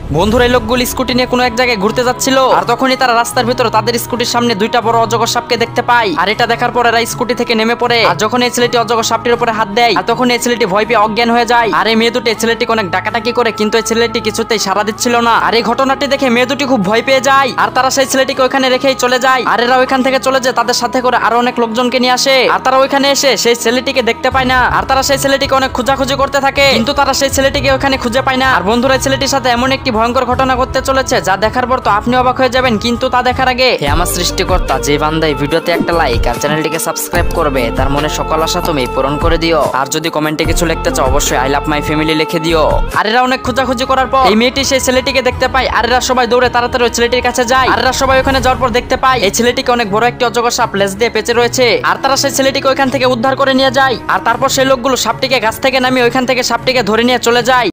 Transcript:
বন্ধুরা এই লোকগুলো স্কুটি নিয়ে কোনো এক জায়গায় ঘুরতে যাচ্ছিল, আর তখনই তারা রাস্তার ভিতরে তাদের স্কুটির সামনে দুইটা বড় অজগর সাপকে দেখতে পায়। আর এটা দেখার পর এরা স্কুটি থেকে নেমে পড়ে। আর যখন এই ছেলেটি অজগর সাপটির উপরে হাত দেয়, আর তখন এই ছেলেটি ভয় পেয়ে অজ্ঞান হয়ে যায়। আর এই মেয়ে দুটি ছেলেটিকে অনেক ডাকাটাকি করে, কিন্তু এই ছেলেটি কিছুতেই সাড়া দিচ্ছিল না। আর এই ঘটনাটি দেখে মেয়ে দুটি খুব ভয় পেয়ে যায়, আর তারা সেই ছেলেটিকে ওইখানে রেখেই চলে যায়। আর এরা ওইখান থেকে চলে যায় তাদের সাথে করে আরো অনেক লোকজনকে নিয়ে আসে। আর তারা ওইখানে এসে সেই ছেলেটিকে দেখতে পায় না। আর তারা সেই ছেলেটিকে অনেক খোঁজাখুঁজি করতে থাকে, কিন্তু তারা সেই ছেলেটিকে ওখানে খুঁজে পায় না। আর বন্ধুরা এই ছেলেটির সাথে এমন একটি ভয়ঙ্কর ঘটনা ঘটতে চলেছে যা দেখার পর তো আপনি অবাক হয়ে যাবেন, কিন্তু তা দেখার আগে হে আমার সৃষ্টিকর্তা, যে বান্দা এই ভিডিওতে একটা লাইক আর চ্যানেলটিকে সাবস্ক্রাইব করবে তার মনে সকল আশা তুমি পূরণ করে দিও। আর যদি কমেন্টে কিছু লিখতে চাও অবশ্যই আই লাভ মাই ফ্যামিলি লিখে দিও। আর এরা অনেক খোঁজাখুঁজি করার পর এই মেয়েটি সেই ছেলেটিকে দেখতে পায়। আর এরা সবাই দৌড়ে তাড়াতাড়ি ওই ছেলেটির কাছে যায়। আর এরা সবাই ওখানে যাওয়ার পর দেখতে পায় এই ছেলেটিকে অনেক বড় একটি অজগর সাপ লেজ দিয়ে পেঁচে রয়েছে। আর তারা সেই ছেলেটিকে ওইখান থেকে উদ্ধার করে নিয়ে যায়। আর তারপর সেই লোকগুলো সাপটিকে গাছ থেকে নামিয়ে ওইখান থেকে সাপটিকে ধরে নিয়ে চলে যায়।